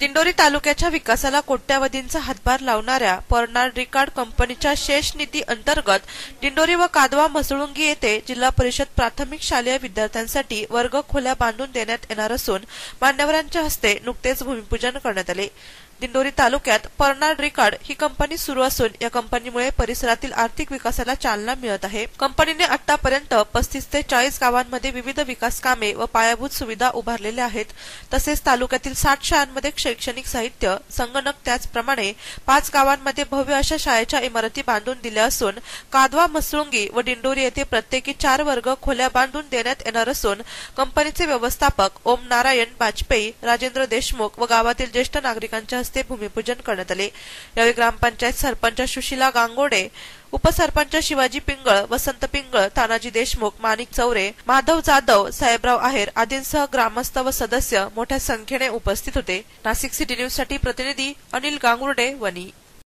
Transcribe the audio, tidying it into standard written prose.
दिंडोरी तालुक्याच्या विकासाला कोट्यावधींचा हातभार लावणाऱ्या पर्नाड रिकार्ड कंपनीच्या शेष निधी अंतर्गत दिंडोरी व कादवा म्हसळुंगी येथे जिल्हा परिषद प्राथमिक शालेय विद्यार्थ्यांसाठी वर्ग खोल्या बांधून देण्यात येणार असून मान्यवरांच्या हस्ते नुकतेच भूमिपूजन करण्यात आले। दिंडोरी तालुक्यात पर्नाड रिकार्ड ही कंपनी सुरू असून या कंपनीमुळे परिसरातील आर्थिक विकासाला चालना मिळत आहे। कंपनीने आतापर्यंत 35 ते 40 गावांमध्ये विविध विकास कामे व पायाभूत सुविधा उभारलेल्या आहेत। तसेच तालुक्यातील 60 शाळांमध्ये शैक्षणिक साहित्य, संगणक त्याचप्रमाणे 5 गावांमध्ये भव्य अशा शाळेच्या इमारती बांधून दिल्या असून कादवा म्हसळुंगी व दिंडोरी येथे प्रत्येकी 4 वर्ग खोल्या बांधून देण्यात येणार असून कंपनीचे व्यवस्थापक ओम नारायण बाजपेयी, राजेंद्र देशमुख व गावातील ज्येष्ठ नागरिकांच्या हस्ते भूमिपूजन करण्यात आले। यावेळी ग्रामपंचायत सरपंच सुशीला गांगोडे, उपसरपंच शिवाजी पिंगळ, वसंत पिंगळ, तानाजी देशमुख, माणिक चौरे, माधव जाधव, साहेबराव आहेर आदींसह ग्रामस्थ व सदस्य मोठ्या संख्येने उपस्थित होते। नाशिक सिटी न्यूज साठी प्रतिनिधी अनिल गांगुर्डे, वनी।